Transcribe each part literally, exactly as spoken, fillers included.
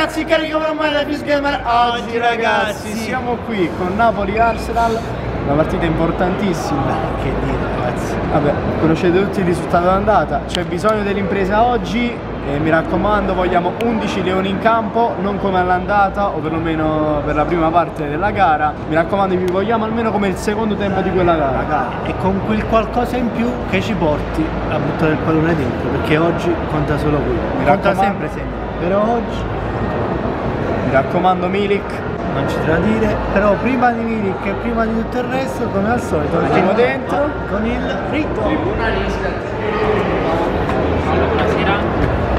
ragazzi, carico per me da Fist Gamer. Oggi ragazzi siamo qui con Napoli-Arsenal, una partita importantissima. Beh, che dire ragazzi. Vabbè, conoscete tutti il risultato d'andata, c'è bisogno dell'impresa oggi e mi raccomando vogliamo undici leoni in campo, non come all'andata o perlomeno per la prima parte della gara. Mi raccomando, vi vogliamo almeno come il secondo tempo di quella gara. gara. E con quel qualcosa in più che ci porti a buttare il pallone dentro, perché oggi conta solo quello. Mi conta sempre sempre. Però oggi mi raccomando Milik, non ci tradire, però prima di Milik e prima di tutto il resto, come al solito, andiamo dentro con il ritmo. Buonasera.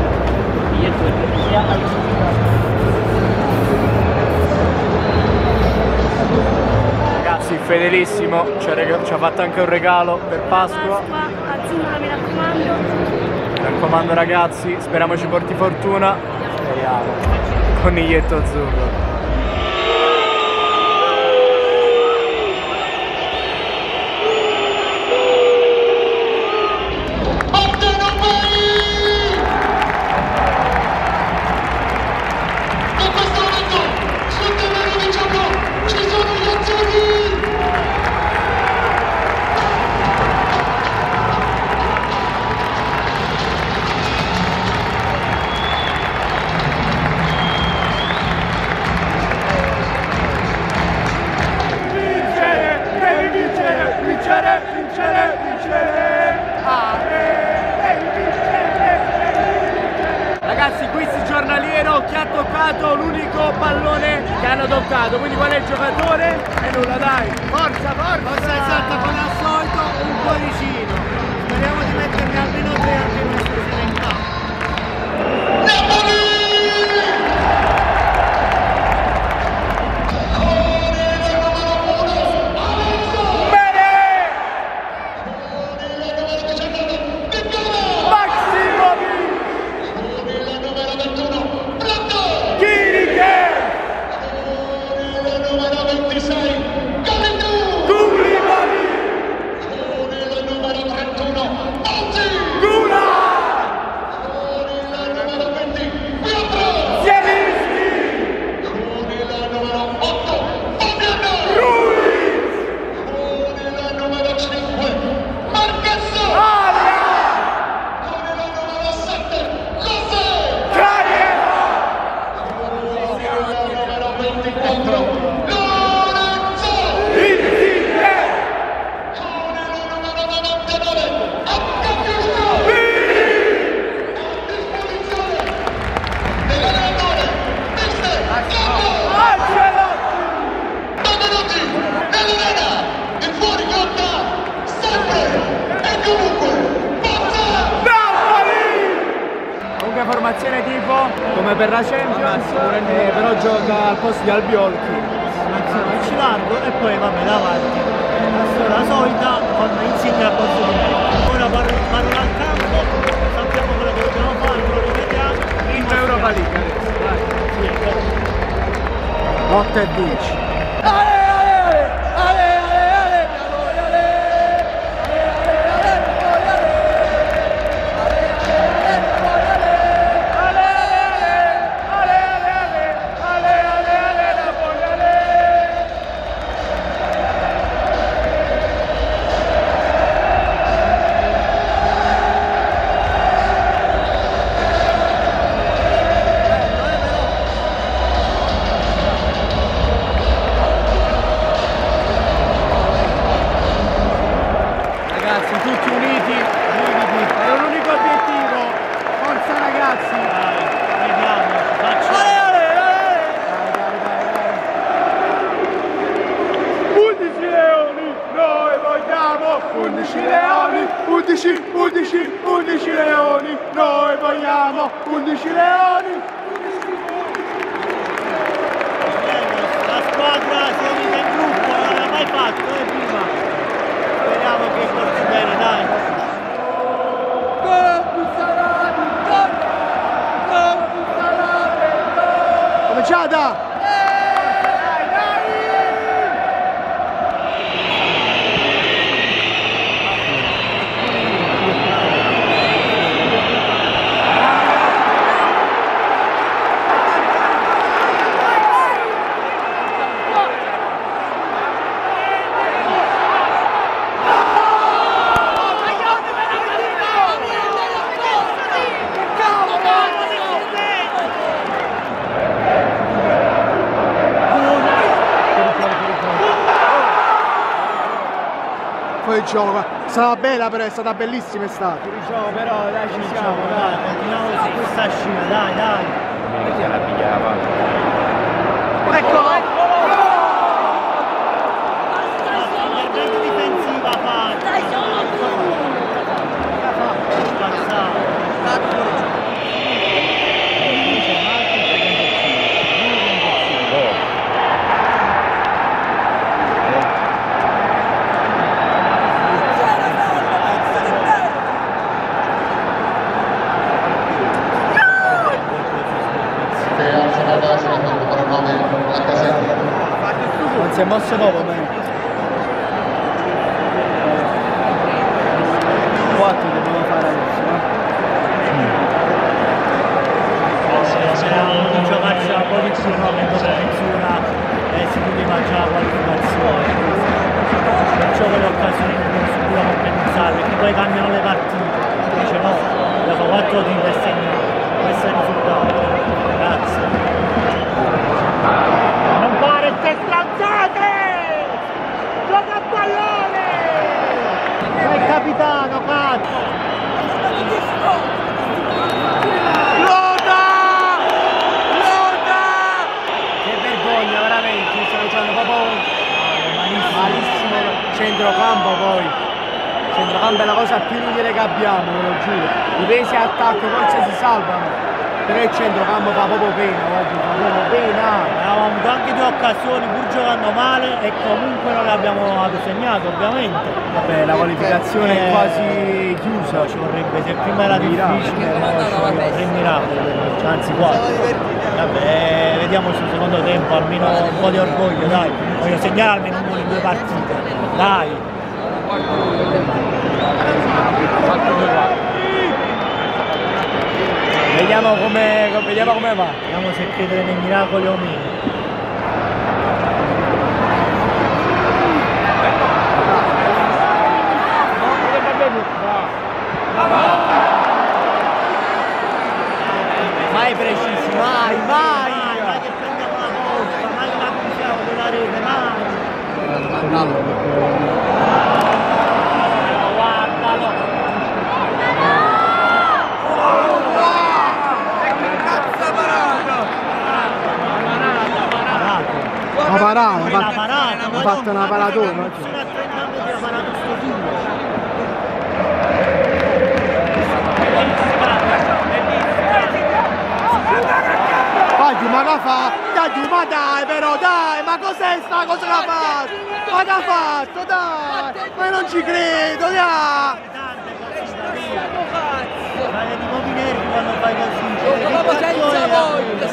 Ragazzi, fedelissimo, ci ha, ci ha fatto anche un regalo per Pasqua. Azzurra, mi raccomando. Mi raccomando ragazzi, speriamo ci porti fortuna. Speriamo. Coniglietto azzurro. Ragazzi, quiz giornaliero, chi ha toccato l'unico pallone che hanno toccato, quindi qual è il giocatore? E nulla, dai, forza, forza! Forza esatta come al solito, un cuoricino. Speriamo di metterne almeno tre anche in questa sera in campo. Napoli! Formazione tipo come per la Champions, eh, però gioca al posto di Albiolchi. Formazione largo e poi vabbè davanti la storia solita con Insigne al posto di me. Ora parlo, parlo al campo, sappiamo quello che dobbiamo fare, lo rivediamo. Vinto Europa League adesso, dai. Lotta e vinci. Tutti uniti, uniti, è l'unico obiettivo, forza ragazzi! Dai, vediamo, faccio. Ale, ale, ale. Dai, dai, dai, dai. undici leoni, noi vogliamo! undici leoni, undici, undici, undici leoni, noi vogliamo! undici leoni! La squadra si è unita in gruppo, non l'ha mai fatto, eh, prima. Speriamo che porti bene, dai. Cominciata! gioco, è stata bella però, è stata bellissima estate. Il gioco però, dai, ci siamo, dai, continuiamo su questa scia, dai, dai. Domenica la pigliava. Ecco, ecco! Intervento difensiva, fa! Dai, sono tu! Non si è mosso proprio bene. quattro dobbiamo fare adesso, no? Speriamo di giocarci un po' di più, no? Che dopo mezz'ora eh, si poteva già qualche azione. Perciò quelle occasioni non devo subito compensare, perché poi cambiano le partite. Invece no, dopo quattro tiri e segnato. Questo è il risultato. Grazie. Non fare ste stronzate! Gioca a pallone! Sei il capitano, cazzo! Loda! Loda! Che vergogna, veramente, stiamo giocando proprio malissimo, malissimo centrocampo poi. Centrocampo è la cosa più inutile che abbiamo, ve lo giuro. I pesi attacco forse si salvano. Però il centrocampo fa proprio pena, oggi fa proprio pena. Avevamo avuto anche due occasioni pur giocando male e comunque non le abbiamo segnato ovviamente. Vabbè, la qualificazione è quasi chiusa. Ci vorrebbe, se prima era difficile, ora ci vogliono tre miracoli, anzi quattro. Vabbè, vediamo sul secondo tempo, almeno un po' di orgoglio, dai. Voglio segnare almeno un gol in due partite. Dai! Vediamo come, vediamo come va. Vediamo se credere nei miracoli o meno. Mai precisi, mai, mai! Mai che prendiamo la posta, mai che la accusiamo della rete, mai! Una parata, Una parata, ha fatto una paratona. Sono a trenta metri ha parato sto tiro. Dai, ma che fa? Dai, ma dai però, dai, ma cos'è sta cosa che ha fatto? Ma che ha fatto, dai? Ma non ci credo, dai! Ma che ti muovi i nervi quando fai così? Proprio senza voglia!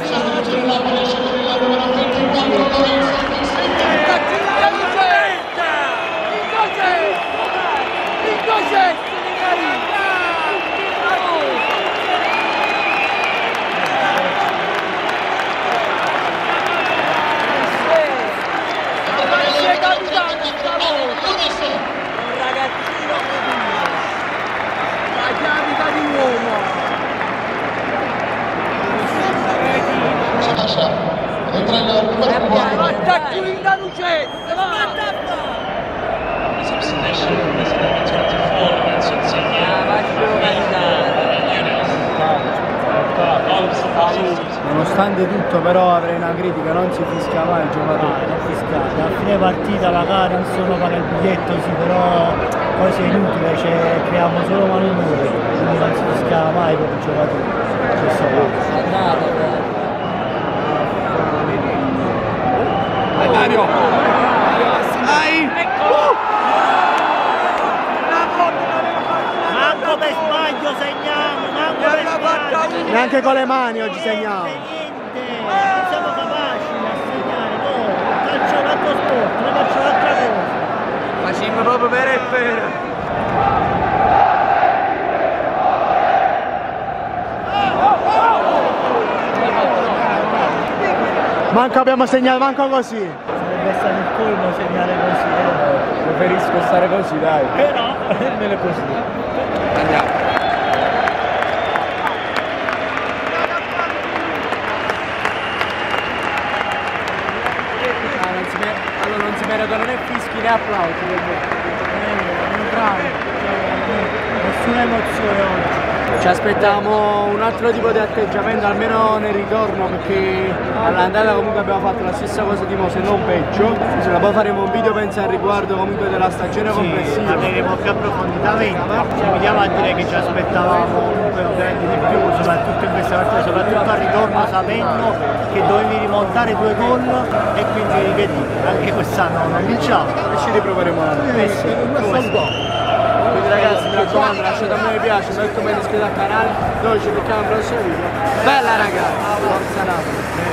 Attacchi in da Lucetta, va! Nonostante tutto però avrei una critica, non si fischia mai il giocatore. Non fiscale, a fine partita magari non sono paga il biglietto, sì, però poi è inutile, cioè, creiamo solo malumore, quindi non si fischia mai per il giocatore. Questo Vai Mario! Dai! Manco per sbaglio segniamo, manco per sbaglio! Neanche con le mani oggi segniamo! Niente, non siamo capaci a segnare, no! Calcio è un altro sport, noi facciamo un'altra cosa! Facciamo proprio per e per! Manco abbiamo segnato, manco così! Sarebbe stato il colmo segnare così, eh? Preferisco stare così, dai! Però, nemmeno così! Andiamo! Ah, non si mer- allora non si meritano né fischi né applausi per me. bravo, nessuna emozione oggi. Ci aspettavamo un altro tipo di atteggiamento, almeno nel ritorno, perché all'andata comunque abbiamo fatto la stessa cosa di mo, se non peggio. Insomma, poi faremo un video penso al riguardo comunque della stagione Sì, complessiva. parleremo più approfonditamente, ci vediamo a dire che ci aspettavamo comunque ovviamente di più, soprattutto in questa partita, soprattutto al ritorno sapendo che dovevi rimontare due gol e quindi vedi, anche quest'anno non vinciamo. E ci riproveremo l'anno Eh sì, come si- Quindi ragazzi mi raccomando, lasciate a me mi piace, metto bene iscrivetevi al canale, noi ci becchiamo al prossimo video. Bella ragazzi! Forza Napoli!